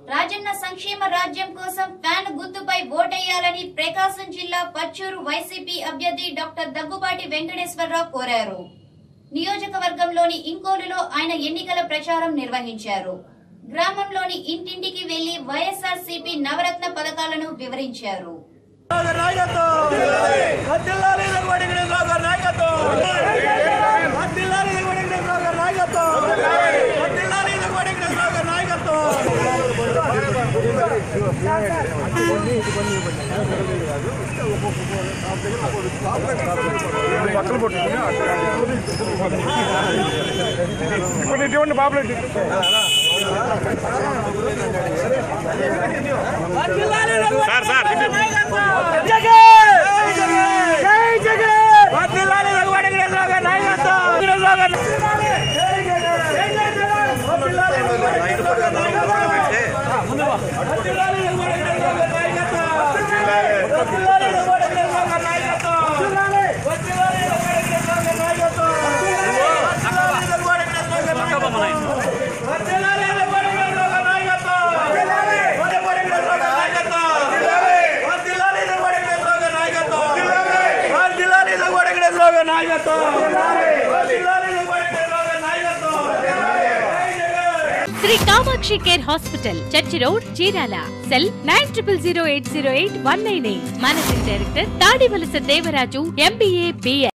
రాజన్న సంక్షేమ రాజ్యం కోసం ఫ్యాన్ గుర్తుపై ఓటేయాలని ప్రకాశం జిల్లా పచ్చూరు వైసీపీ అభ్యర్థి డాక్టర్ దగ్గుబాటి వెంకటేశ్వరరావు కోరారు. నియోజకవర్గంలోని ఇంకోలులో ఆయన ఎన్నికల ప్రచారం నిర్వహించారు. గ్రామంలోని ఇంటింటికి వెళ్లి వైఎస్ఆర్సీపీ నవరత్న పథకాలను వివరించారు. Shri Kamakshi care hospital, church road, Chirala. Cell 90000808 198. Managing director Tadivalasa Devaraju, MBA, BA.